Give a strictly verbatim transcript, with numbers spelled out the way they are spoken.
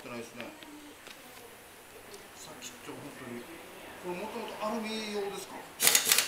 ってないですね。先っちょ本当にこれもともとアルミ用ですか？